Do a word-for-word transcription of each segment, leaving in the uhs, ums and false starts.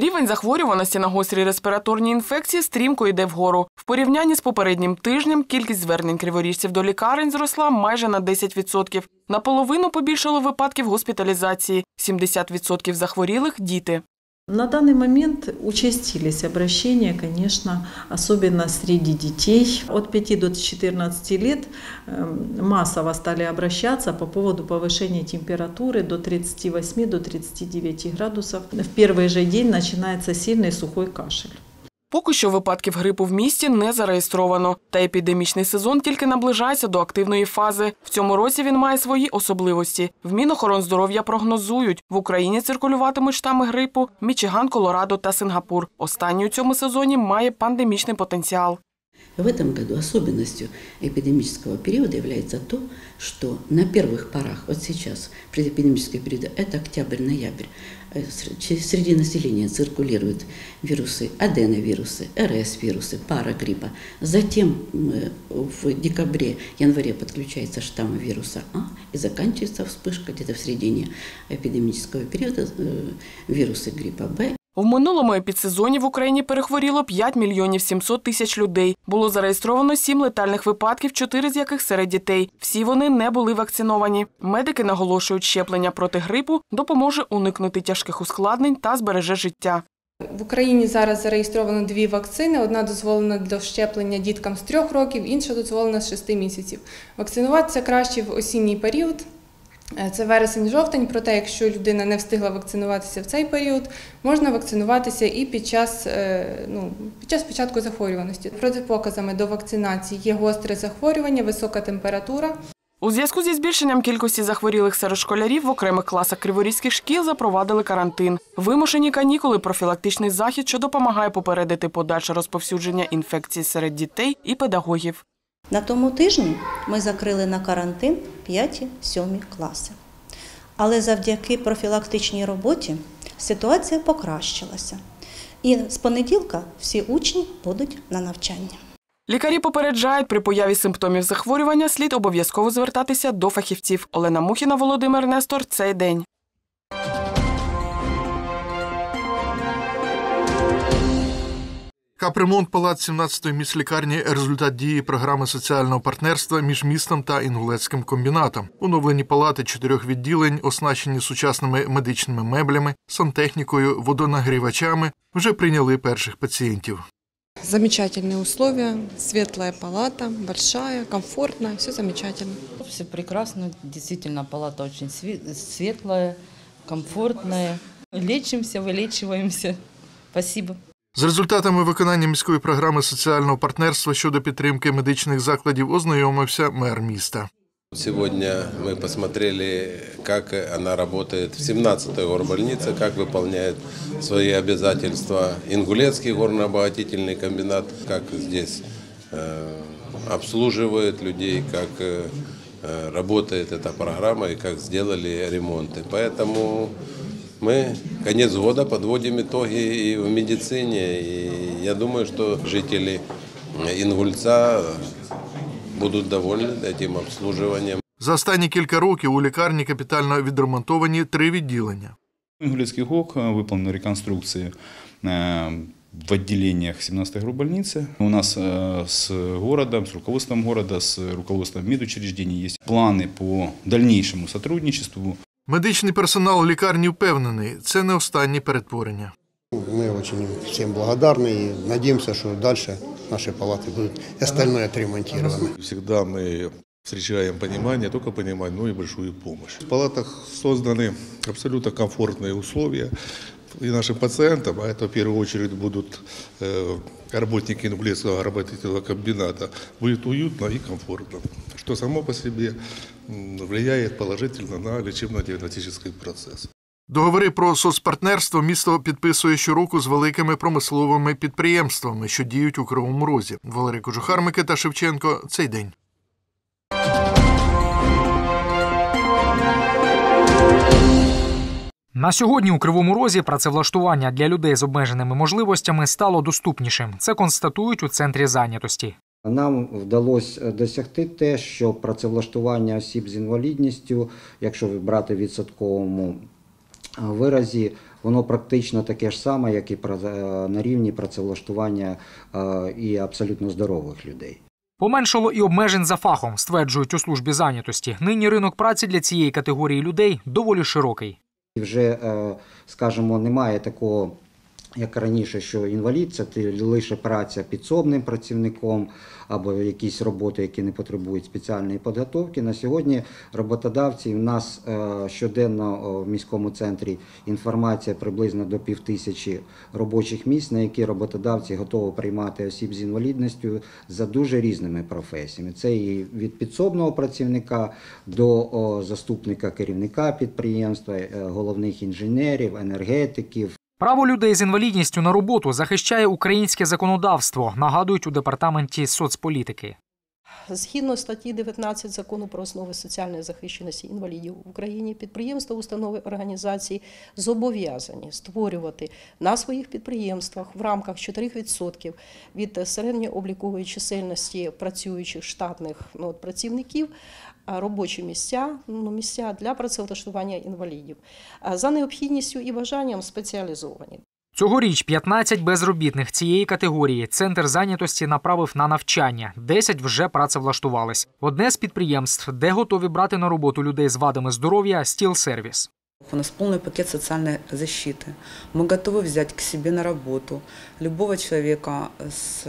Рівень захворюваності на гострі респіраторні інфекції стрімко йде вгору. В порівнянні з попереднім тижнем кількість звернень криворіжців до лікарень зросла майже на десять відсотків. Наполовину побільшало випадків госпіталізації. сімдесят відсотків захворілих – діти. На данный момент участились обращения, конечно, особенно среди детей. От пяти до четырнадцати лет массово стали обращаться по поводу повышения температуры до тридцати восьми — до тридцати девяти градусов. В первый же день начинается сильный сухой кашель. Поки що випадків грипу в місті не зареєстровано. Та епідемічний сезон тільки наближається до активної фази. В цьому році він має свої особливості. В Мінохорондздоров'я прогнозують, в Україні циркулюватимуть штами грипу Мічиган, Колорадо та Сингапур. Останній у цьому сезоні має пандемічний потенціал. В этом году особенностью эпидемического периода является то, что на первых порах, вот сейчас, предэпидемический период, это октябрь-ноябрь, среди населения циркулируют вирусы, аденовирусы, РС-вирусы, парагриппа. Затем в декабре-январе подключается штамм вируса А и заканчивается вспышка где-то в середине эпидемического периода вирусы гриппа Б. В минулому епідсезоні в Україні перехворіло п'ять мільйонів сімсот тисяч людей. Було зареєстровано сім летальних випадків, чотири з яких серед дітей. Всі вони не були вакциновані. Медики наголошують, щеплення проти грипу допоможе уникнути тяжких ускладнень та збереже життя. В Україні зараз зареєстровано дві вакцини. Одна дозволена для щеплення діткам з трьох років, інша дозволена з шести місяців. Вакцинуватися краще в осінній період. Це вересень-жовтень, проте якщо людина не встигла вакцинуватися в цей період, можна вакцинуватися і під час, ну, під час початку захворюваності. Протипоказами до вакцинації є гостре захворювання, висока температура. У зв'язку зі збільшенням кількості захворілих серед школярів в окремих класах криворізьких шкіл запровадили карантин. Вимушені канікули – профілактичний захід, що допомагає попередити подальше розповсюдження інфекції серед дітей і педагогів. На тому тижні ми закрили на карантин п'яті-сьомі класи. Але завдяки профілактичній роботі ситуація покращилася. І з понеділка всі учні будуть на навчанні. Лікарі попереджають, при появі симптомів захворювання слід обов'язково звертатися до фахівців. Олена Мухіна, Володимир Нестор. Цей день. Капремонт палат сімнадцятої міськлікарні – результат дії програми соціального партнерства між містом та Інгулецьким комбінатом. Оновлені палати чотирьох відділень, оснащені сучасними медичними меблями, сантехнікою, водонагрівачами, вже прийняли перших пацієнтів. Замечательные условия, светлая палата, большая, комфортная, все замечательно. Все прекрасно, действительно палата очень светлая, комфортная. Лечимся, вылечиваемся. Спасибо. З результатами виконання міської програми соціального партнерства щодо підтримки медичних закладів ознайомився мер міста. Сегодня мы посмотрели, как она работает в семнадцатой горбольнице, как выполняет свои обязательства Ингулецкий горно-обогатительный комбинат, как здесь э, обслуживает людей, как э, работает эта программа и как сделали ремонты. Поэтому мы конец года подводим итоги и в медицине, и я думаю, что жители Ингульца будуть довольні цим обслуговуванням. За останні кілька років у лікарні капітально відремонтовані три відділення. Ингулецкий ГОК выполнен реконструкции в отделениях семнадцатой горбольницы. У нас с городом, с руководством города, с руководством медучреждений есть планы по дальнейшему сотрудничеству. Медичний персонал лікарні впевнений, це не останні перетворення. Мы очень всем благодарны и надеемся, что дальше наши палаты будут и остальное отремонтировано. Всегда мы встречаем понимание, только понимание, ну и большую помощь. В палатах созданы абсолютно комфортные условия и нашим пациентам, а это в первую очередь будут работники Ингулецкого горно-обогатительного комбината, будет уютно и комфортно, что само по себе влияет положительно на лечебно-диагностический процесс. Договори про соцпартнерство місто підписує щороку з великими промисловими підприємствами, що діють у Кривому Розі. Валерій Кожухар, Микита Шевченко. Цей день. На сьогодні у Кривому Розі працевлаштування для людей з обмеженими можливостями стало доступнішим. Це констатують у Центрі зайнятості. Нам вдалося досягти те, що працевлаштування осіб з інвалідністю, якщо брати в відсотковому виразі, воно практично таке ж саме, як і на рівні працевлаштування і абсолютно здорових людей. Поменшало і обмежень за фахом, стверджують у службі зайнятості. Нині ринок праці для цієї категорії людей доволі широкий. Вже, скажімо, немає такого, як раніше, що інвалід – це лише праця підсобним працівником або якісь роботи, які не потребують спеціальної підготовки. На сьогодні роботодавці, у нас щоденно в міському центрі інформація приблизно до півтисячі робочих місць, на які роботодавці готові приймати осіб з інвалідністю за дуже різними професіями. Це і від підсобного працівника до заступника керівника підприємства, головних інженерів, енергетиків. Право людей з інвалідністю на роботу захищає українське законодавство, нагадують у Департаменті соцполітики. Згідно статті дев'ятнадцять Закону про основи соціальної захищеності інвалідів в Україні, підприємства, установи, організації зобов'язані створювати на своїх підприємствах в рамках чотири відсотки від середньої облікової чисельності працюючих штатних ну, працівників робочі місця, ну, місця для працевлаштування інвалідів. За необхідністю і бажанням спеціалізовані. Цьогоріч п'ятнадцять безробітних цієї категорії Центр зайнятості направив на навчання. десять вже працевлаштувались. Одне з підприємств, де готові брати на роботу людей з вадами здоров'я – Стілсервіс. У нас полный пакет социальной защиты. Мы готовы взять к себе на работу любого человека с,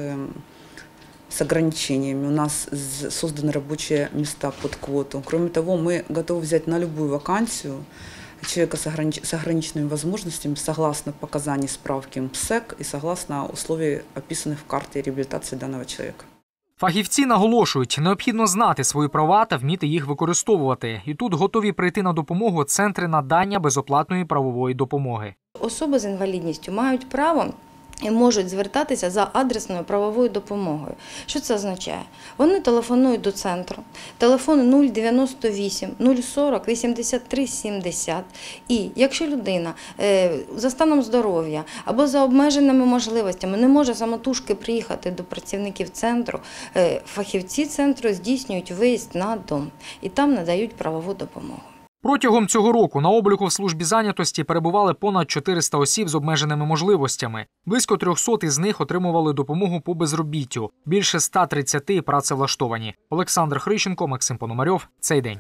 с ограничениями. У нас созданы рабочие места под квоту. Кроме того, мы готовы взять на любую вакансию человека с, огранич... с ограниченными возможностями согласно показаний справки МСЭК и согласно условий, описанных в карте реабилитации данного человека. Фахівці наголошують, необхідно знати свої права та вміти їх використовувати. І тут готові прийти на допомогу центри надання безоплатної правової допомоги. Особи з інвалідністю мають право і можуть звертатися за адресною правовою допомогою. Що це означає? Вони телефонують до центру. Телефон нуль дев'яносто вісім нуль сорок вісімдесят три сімдесят. І якщо людина е, за станом здоров'я або за обмеженими можливостями не може самотужки приїхати до працівників центру, е, фахівці центру здійснюють виїзд на дом і там надають правову допомогу. Протягом цього року на обліку в службі зайнятості перебували понад чотириста осіб з обмеженими можливостями. Близько трьохсот із них отримували допомогу по безробіттю. Більше ста тридцяти працевлаштовані. Олександр Хрищенко, Максим Пономарьов. Цей день.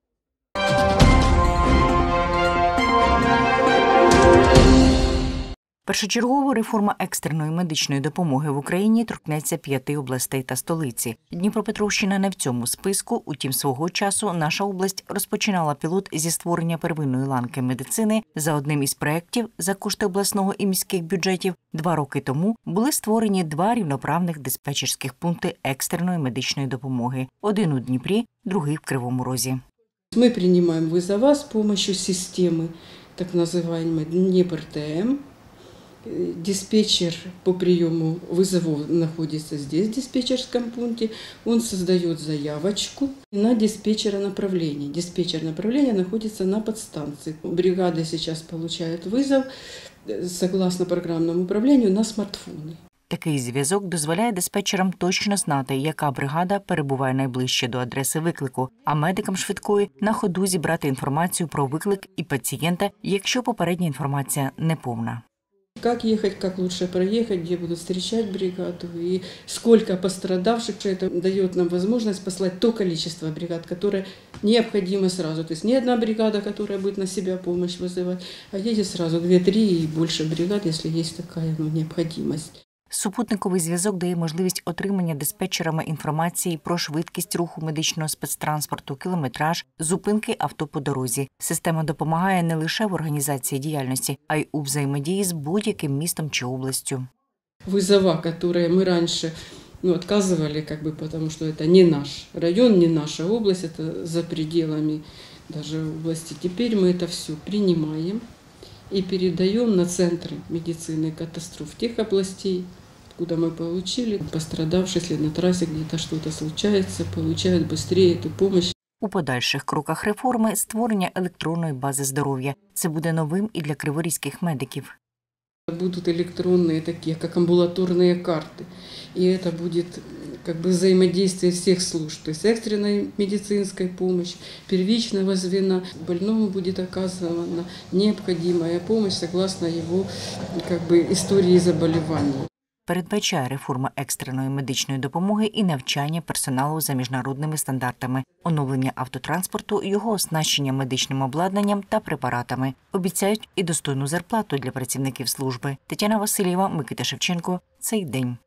Першочергова реформа екстреної медичної допомоги в Україні торкнеться п'яти областей та столиці. Дніпропетровщина не в цьому списку, утім свого часу наша область розпочинала пілот зі створення первинної ланки медицини. За одним із проєктів за кошти обласного і міських бюджетів два роки тому були створені два рівноправних диспетчерських пункти екстреної медичної допомоги. Один у Дніпрі, другий в Кривому Розі. Ми приймаємо визова з допомогою системи, так називаємо Дніпр-ТМ. Диспетчер по приему вызовов находится здесь, в диспетчерском пункте. Он создает заявочку на диспетчера направления. Диспетчер направления находится на подстанции. Бригада сейчас получает вызов согласно программному управлению на смартфоны. Такий зв'язок дозволяє диспетчерам точно знати, яка бригада перебуває найближче до адреси виклику, а медикам швидкої на ходу зібрати інформацію про виклик і пацієнта, якщо попередня інформація неповна. Как ехать, как лучше проехать, где будут встречать бригаду и сколько пострадавших, что это дает нам возможность послать то количество бригад, которое необходимо сразу. То есть не одна бригада, которая будет на себя помощь вызывать, а едет сразу две-три и больше бригад, если есть такая ну, необходимость. Супутниковий зв'язок дає можливість отримання диспетчерами інформації про швидкість руху медичного спецтранспорту, кілометраж, зупинки авто по дорозі. Система допомагає не лише в організації діяльності, а й у взаємодії з будь-яким містом чи областю. Вызова, которые мы раньше ну, отказывали, как бы, потому что это не наш район, не наша область, это за пределами даже области. Теперь мы это все принимаем и передаем на центры медицины катастроф тех областей, откуда мы получили. Пострадавшие, если на трассе где-то что-то случается, получают быстрее эту помощь. У подальших кроках реформи – створення електронної бази здоров'я. Це буде новим і для криворізьких медиків. Будут электронные такие, как амбулаторные карты. И это будет как бы взаимодействие всех служб, то есть экстренной медицинской помощи, первичного звена. Больному будет оказана необходимая помощь согласно его как бы истории заболевания. Передбачає реформа екстреної медичної допомоги і навчання персоналу за міжнародними стандартами, оновлення автотранспорту, його оснащення медичним обладнанням та препаратами. Обіцяють і достойну зарплату для працівників служби. Тетяна Васильєва, Микита Шевченко. Цей день.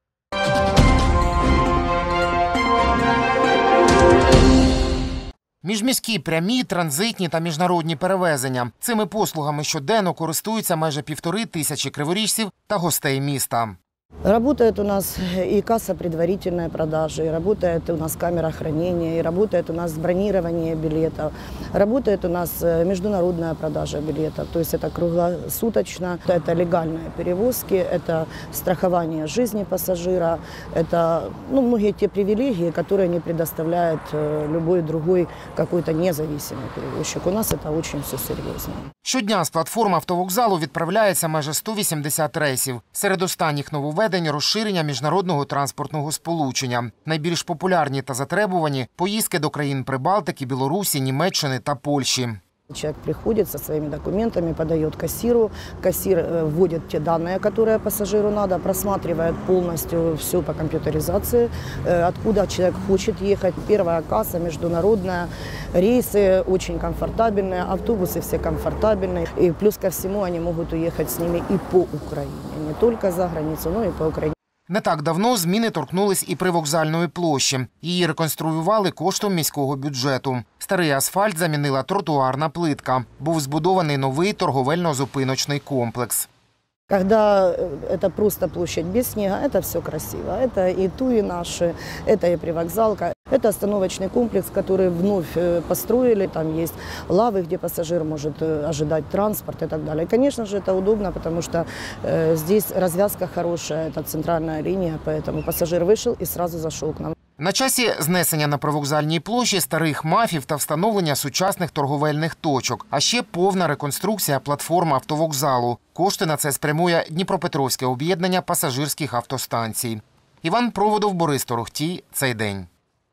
Міжміські прямі, транзитні та міжнародні перевезення. Цими послугами щоденно користуються майже півтори тисячі криворіжців та гостей міста. Работает у нас и касса предварительной продажи, и работает у нас камера хранения, и работает у нас бронирование билетов, работает у нас международная продажа билетов. То есть это круглосуточно, это легальные перевозки, это страхование жизни пассажира, это ну, многие те привилегии, которые не предоставляет любой другой какой-то независимый перевозчик. У нас это очень все серьезно. Щодня з платформи автовокзалу відправляється майже сто вісімдесят рейсів. Серед останніх нововведень – розширення міжнародного транспортного сполучення. Найбільш популярні та затребувані – поїздки до країн Прибалтики, Білорусі, Німеччини та Польщі. Человек приходит со своими документами, подает кассиру, кассир вводит те данные, которые пассажиру надо, просматривает полностью все по компьютеризации, откуда человек хочет ехать. Первая касса, международная, рейсы очень комфортабельные, автобусы все комфортабельные. И плюс ко всему они могут уехать с ними и по Украине, не только за границу, но и по Украине. Не так давно зміни торкнулись і привокзальної площі. Її реконструювали коштом міського бюджету. Старий асфальт замінила тротуарна плитка. Був збудований новий торговельно-зупиночний комплекс. Когда это просто площадь без снега, это все красиво. Это и туи наши, это и привокзалка. Это остановочный комплекс, который вновь построили. Там есть лавы, где пассажир может ожидать транспорт и так далее. И, конечно же, это удобно, потому что здесь развязка хорошая, это центральная линия, поэтому пассажир вышел и сразу зашел к нам. На часі знесення на привокзальній площі старих мафів та встановлення сучасних торговельних точок, а ще повна реконструкція платформи автовокзалу. Кошти на це спрямує Дніпропетровське об'єднання пасажирських автостанцій. Іван Проводов, Борис Торохтій. Цей день.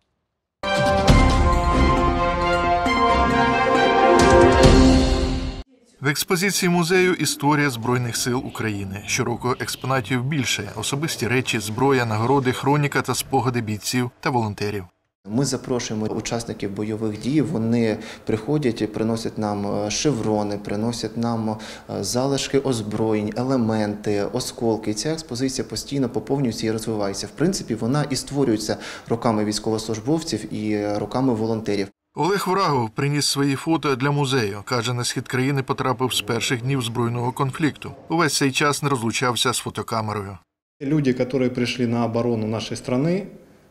В експозиції музею «Історія Збройних сил України». Щороку експонатів більше – особисті речі, зброя, нагороди, хроніка та спогади бійців та волонтерів. Ми запрошуємо учасників бойових дій, вони приходять і приносять нам шеврони, приносять нам залишки озброєнь, елементи, осколки. Ця експозиція постійно поповнюється і розвивається. В принципі, вона і створюється роками військовослужбовців і роками волонтерів. Олег Врагов приніс свої фото для музею. Каже, на схід країни потрапив з перших днів збройного конфлікту. Увесь цей час не розлучався з фотокамерою. Люди, які прийшли на оборону нашої країни,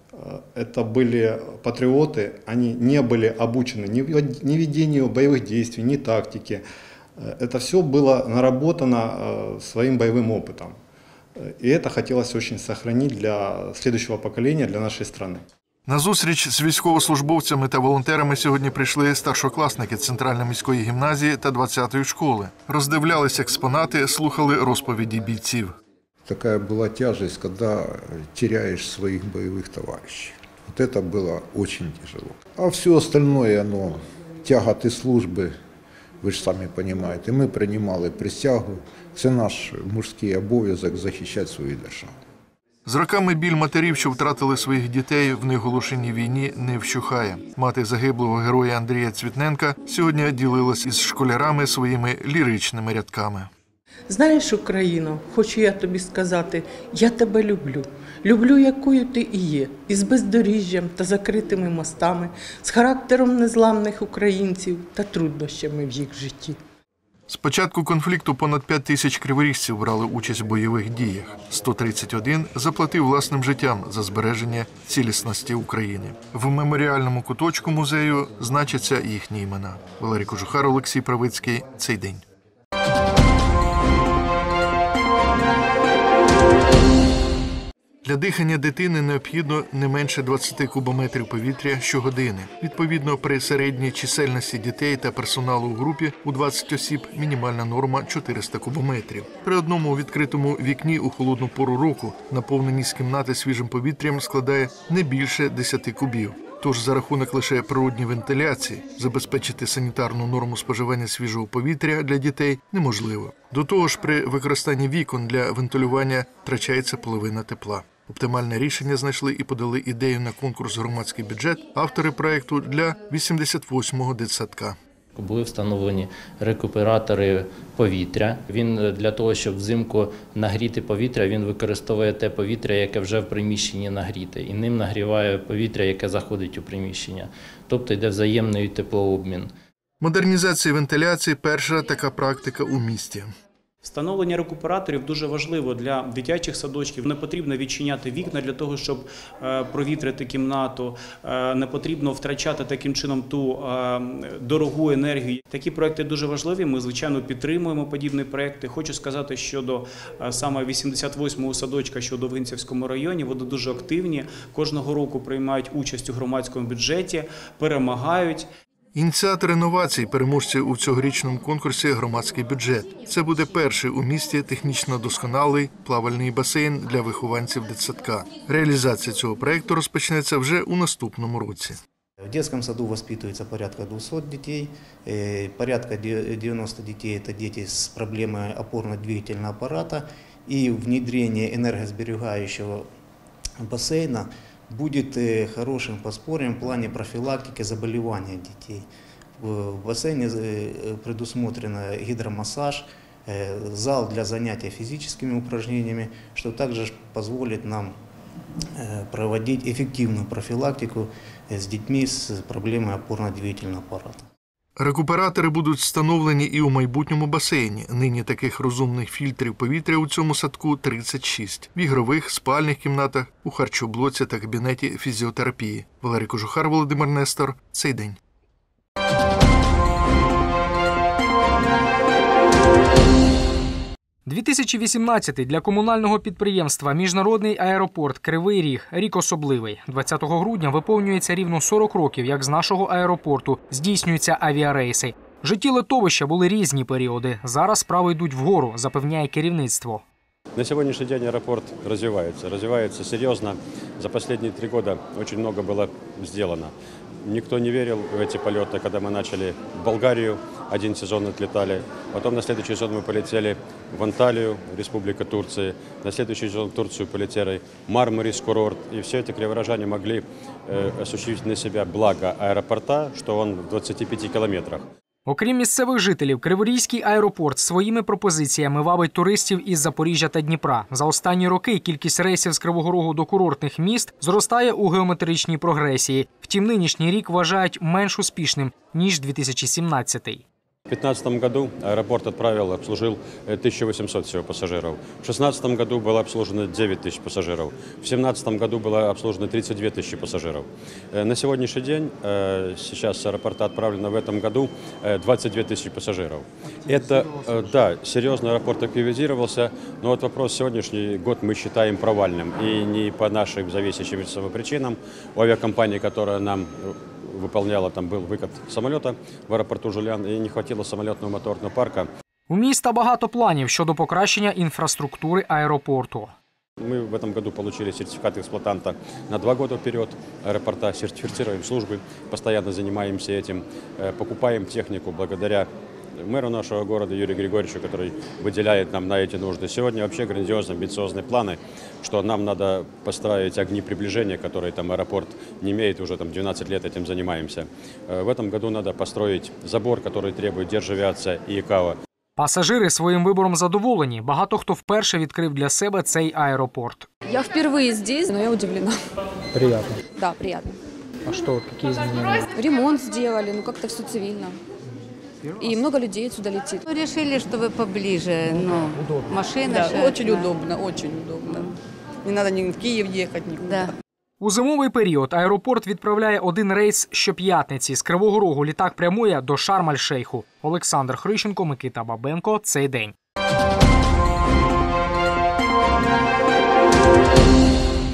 это были патриоты, они не были обучены ни ведению боевых действий, ни тактике. Это все было наработано своим боевым опытом. И это хотелось очень сохранить для следующего поколения, для нашей страны. На зустріч з військовослужбовцями та волонтерами сьогодні прийшли старшокласники Центральної міської гімназії та двадцятої школи. Роздивлялись експонати, слухали розповіді бійців. Такая была тяжесть, когда теряешь своих боевых товарищей. Вот это было очень тяжело. А все остальное, оно, тяготы службы, вы же сами понимаете, мы принимали присягу. Це наш мужський обов'язок захищати свою державу. З роками біль матерів, що втратили своїх дітей в неоголошеній війні, не вщухає. Мати загиблого героя Андрія Цвітненка сьогодні ділилась із школярами своїми ліричними рядками. Знаєш, Україно, хочу я тобі сказати, я тебе люблю. Люблю, якою ти і є, із бездоріжжям та закритими мостами, з характером незламних українців та труднощами в їх житті. З початку конфлікту понад п'ять тисяч криворіжців брали участь в бойових діях. сто тридцять один заплатив власним життям за збереження цілісності України. В меморіальному куточку музею значаться їхні імена. Валерій Кожухар, Олексій Правицький. Цей день. Для дихання дитини необхідно не менше двадцяти кубометрів повітря щогодини. Відповідно, при середній чисельності дітей та персоналу у групі у двадцять осіб мінімальна норма чотириста кубометрів. При одному відкритому вікні у холодну пору року наповненість кімнати свіжим повітрям складає не більше десяти кубів. Тож за рахунок лише природньої вентиляції забезпечити санітарну норму споживання свіжого повітря для дітей неможливо. До того ж, при використанні вікон для вентилювання втрачається половина тепла. Оптимальне рішення знайшли і подали ідею на конкурс «Громадський бюджет» автори проєкту для вісімдесят восьмого дитсадка. Були встановлені рекуператори повітря. Він для того, щоб взимку нагріти повітря, він використовує те повітря, яке вже в приміщенні нагріте, і ним нагріває повітря, яке заходить у приміщення. Тобто йде взаємний теплообмін. Модернізація вентиляції – перша така практика у місті. Встановлення рекуператорів дуже важливо для дитячих садочків. Не потрібно відчиняти вікна для того, щоб провітрити кімнату. Не потрібно втрачати таким чином ту дорогу енергію. Такі проекти дуже важливі. Ми, звичайно, підтримуємо подібні проекти. Хочу сказати щодо саме вісімдесят восьмого садочка, що у Довгинцівському районі, вони дуже активні. Кожного року приймають участь у громадському бюджеті, перемагають. Ініціатор інновацій, переможці у цьогорічному конкурсі «Громадський бюджет». Це буде перший у місті технічно досконалий плавальний басейн для вихованців дитсадка. Реалізація цього проєкту розпочнеться вже у наступному році. В детском саду воспитывается порядка двухсот детей, порядка девяноста детей – это дети с проблемой опорно-двигательного аппарата, и внедрение энергосберегающего бассейна будет хорошим подспорьем в плане профилактики заболеваний детей. В бассейне предусмотрен гидромассаж, зал для занятия физическими упражнениями, что также позволит нам проводить эффективную профилактику с детьми с проблемой опорно-двигательного аппарата. Рекуператори будуть встановлені і у майбутньому басейні. Нині таких розумних фільтрів повітря у цьому садку тридцять шість. В ігрових, спальних кімнатах, у харчоблоці та кабінеті фізіотерапії. Валерій Кожухар, Володимир Нестор. Цей день. дві тисячі вісімнадцятий для комунального підприємства «Міжнародний аеропорт Кривий Ріг» – рік особливий. двадцятого грудня виповнюється рівно сорок років, як з нашого аеропорту здійснюються авіарейси. В житті литовища були різні періоди. Зараз справи йдуть вгору, запевняє керівництво. На сегодняшний день аэропорт развивается, развивается серьезно. За последние три года очень много было сделано. Никто не верил в эти полеты, когда мы начали в Болгарию, один сезон отлетали. Потом на следующий сезон мы полетели в Анталию, Республика Турция. На следующий сезон в Турцию полетели Мармарис, курорт. И все эти криворожане могли э, осуществить на себя благо аэропорта, что он в двадцати пяти километрах. Окрім місцевих жителів, Криворізький аеропорт своїми пропозиціями вабить туристів із Запоріжжя та Дніпра. За останні роки кількість рейсів з Кривого Рогу до курортних міст зростає у геометричній прогресії. Втім, нинішній рік вважають менш успішним, ніж дві тисячі сімнадцятий. В две тысячи пятнадцатом году аэропорт отправил, обслужил тысячу восемьсот всего пассажиров. В две тысячи шестнадцатом году было обслужено девять тысяч пассажиров. В две тысячи семнадцатом году было обслужено тридцать две тысячи пассажиров. На сегодняшний день, сейчас с аэропорта отправлено в этом году двадцать две тысячи пассажиров. Это, да, серьезно аэропорт активизировался, но вот вопрос сегодняшний год мы считаем провальным. И не по нашим зависящим причинам. У авиакомпании, которая нам выполняла, там был выкат самолета в аэропорту Жулян, и не хватило самолетного моторного парка. У міста багато планів щодо покращення інфраструктури аеропорту. Мы в этом году получили сертификат эксплуатанта на два года вперед. Аэропорта сертифицируем службы, постоянно занимаемся этим, покупаем технику благодаря мэру нашего города Юрию Григорьевичу, который выделяет нам на эти нужды. Сегодня вообще грандиозные, амбициозные планы, что нам надо построить огни приближения, которые там аэропорт не имеет, уже там двенадцать лет этим занимаемся. В этом году надо построить забор, который требует Державиация и ИКАО. Пасажири своїм вибором задоволені. Багато хто вперше відкрив для себе цей аеропорт. Я впервые здесь, но я удивлена. Приятно. Да, приятно. А что, какие изменения? Ремонт сделали, ну как-то все цивильно. И много людей сюда летит. Ну, решили, чтобы поближе, ну, удобно. Машина. Да, же, очень да. удобно, очень удобно. Не надо ни в Киев ехать, никуда. Да. У зимовий період аеропорт відправляє один рейс щоп'ятниці. З Кривого Рогу літак прямує до Шарм-аль-Шейху. Олександр Хрищенко, Микита Бабенко. Цей день.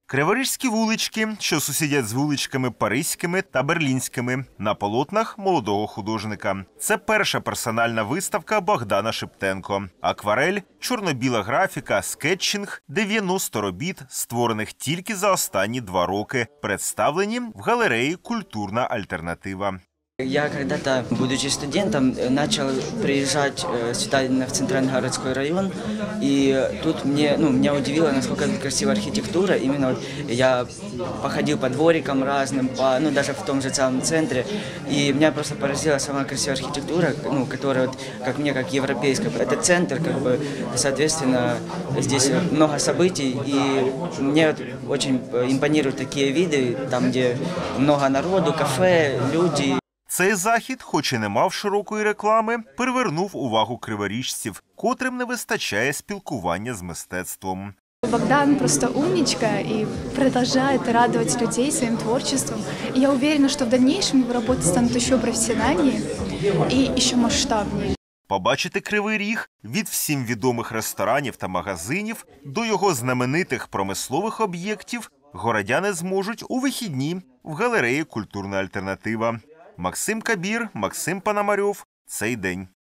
Криворіжські вулички, що сусідять з вуличками паризькими та берлінськими, на полотнах молодого художника. Це перша персональна виставка Богдана Шептенко. Акварель, чорно-біла графіка, скетчинг – дев'яносто робіт, створених тільки за останні два роки, представлені в галереї «Культурна альтернатива». Я когда-то, будучи студентом, начал приезжать сюда, в центральный городской район, и тут мне, ну, меня удивило, насколько тут красивая архитектура. Именно вот я походил по дворикам разным, по, ну, даже в том же самом центре, и меня просто поразила сама красивая архитектура, ну, которая, вот, как мне, как европейская. Это центр, как бы, соответственно, здесь много событий, и мне вот очень импонируют такие виды, там, где много народу, кафе, люди. Цей захід, хоч і не мав широкої реклами, привернув увагу криворіжців, котрим не вистачає спілкування з мистецтвом. Богдан просто умничка и продолжает радовать людей своим творчеством. И я уверена, что в дальнейшем его работы станут еще профессиональнее и еще масштабнее. Побачити Кривий Ріг від всім відомих ресторанів та магазинів до його знаменитих промислових об'єктів городяни зможуть у вихідні в галереї «Культурна альтернатива». Максим Кабір, Максим Пономарьов. Цей день.